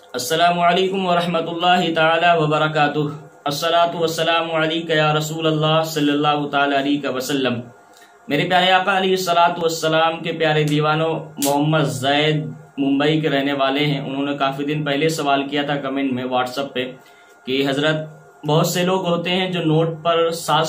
السلام علیکم ورحمۃ اللہ تعالی وبرکاتہ۔ الصلاۃ والسلام علیک یا رسول اللہ صلی اللہ تعالی علیہ وسلم۔ میرے پیارے آقا علیہ الصلاۃ والسلام کے پیارے دیوانوں، محمد زید ممبئی کے رہنے والے ہیں۔ انہوں نے کافی دن پہلے سوال کیا تھا کمنٹ میں واٹس ایپ پہ کہ حضرت بہت سے لوگ ہوتے ہیں جو نوٹ پر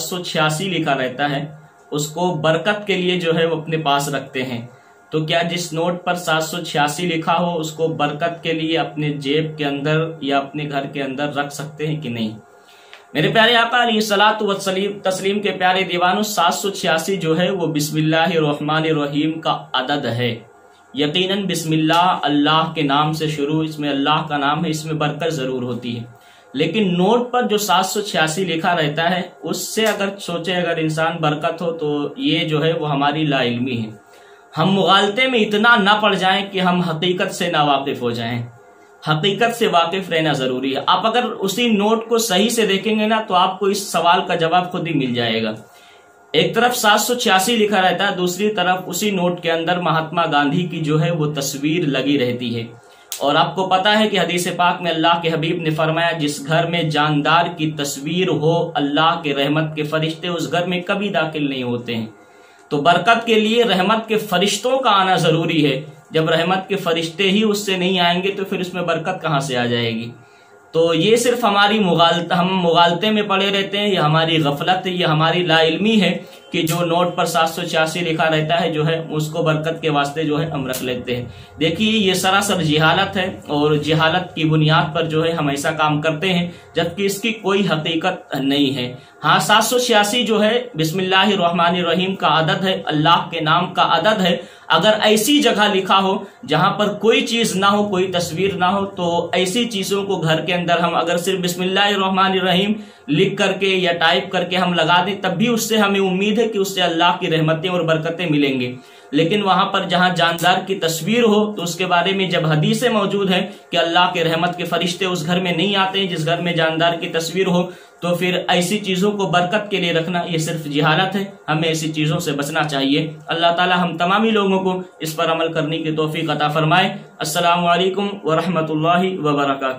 786 لکھا رہتا ہے، اس کو برکت کے لیے جو ہے وہ اپنے پاس رکھتے ہیں، تو کیا جس نوٹ پر 786 لکھا ہو اس کو برکت کے لیے اپنے جیب کے اندر یا اپنے گھر کے اندر رکھ سکتے ہیں کہ نہیں؟ میرے پیارے آقا علیہ الصلاۃ والتسلیم کے پیارے دیوانوں، 786 جو ہے وہ بسم اللہ الرحمن الرحیم کا عدد ہے۔ یقیناً بسم اللہ کے نام سے شروع، اس میں اللہ کا نام ہے، اس میں برکت ضرور ہوتی ہے، لیکن نوٹ پر جو 786 لکھا رہتا ہے اس سے اگر سوچے اگر انسان برکت ہو تو یہ جو ہے وہ ہماری لا علمی ہے۔ ہم مغالطے میں اتنا نہ پڑ جائیں کہ ہم حقیقت سے ناواقف ہو جائیں۔ حقیقت سے واقف رہنا ضروری ہے۔ آپ اگر اسی نوٹ کو صحیح سے دیکھیں گے نا تو آپ کو اس سوال کا جواب خود ہی مل جائے گا۔ ایک طرف 786 لکھا رہتا ہے، دوسری طرف اسی نوٹ کے اندر مہاتما گاندھی کی جو ہے وہ تصویر لگی رہتی ہے۔ اور آپ کو پتا ہے کہ حدیث پاک میں اللہ کے حبیب نے فرمایا، جس گھر میں جاندار کی تصویر ہو اللہ کے رحمت کے فرشتے اس گھر میں کبھی داخل نہیں ہوتے ہیں۔ تو برکت کے لیے رحمت کے فرشتوں کا آنا ضروری ہے۔ جب رحمت کے فرشتے ہی اس سے نہیں آئیں گے تو پھر اس میں برکت کہاں سے آ جائے گی؟ تو یہ صرف ہماری ہم مغالطے میں پڑے رہتے ہیں، یہ ہماری غفلت ہے، یہ ہماری لا علمی ہے کہ جو نوٹ پر 786 لکھا رہتا ہے جو ہے اس کو برکت کے واسطے جو ہے ہم رکھ لیتے ہیں۔ دیکھیے یہ سراسر جہالت ہے، اور جہالت کی بنیاد پر جو ہے ہم ایسا کام کرتے ہیں جبکہ اس کی کوئی حقیقت نہیں ہے۔ ہاں 786 جو ہے بسم اللہ الرحمن الرحیم کا عدد ہے، اللہ کے نام کا عدد ہے۔ اگر ایسی جگہ لکھا ہو جہاں پر کوئی چیز نہ ہو، کوئی تصویر نہ ہو، تو ایسی چیزوں کو گھر کے اندر ہم اگر صرف بسم اللہ الرحمن الرحیم لکھ کر کے یا ٹائپ کر کے ہم لگا دیں تب بھی اس سے ہمیں امید ہے کہ اس سے اللہ کی رحمتیں اور برکتیں ملیں گے۔ لیکن وہاں پر جہاں جاندار کی تصویر ہو تو اس کے بارے میں جب حدیثیں موجود ہیں کہ اللہ کے رحمت کے فرشتے اس گھر میں نہیں آتے ہیں جس گھر میں جاندار کی تصویر ہو، تو پھر ایسی چیزوں کو برکت کے لیے رکھنا یہ صرف جہالت ہے۔ ہمیں ایسی چیزوں سے بچنا چاہیے۔ اللہ تعالی ہم تمامی لوگوں کو اس پر عمل کرنے کی توفیق عطا فرمائے۔ السلام علیکم ورحمۃ اللہ وبرکاتہ۔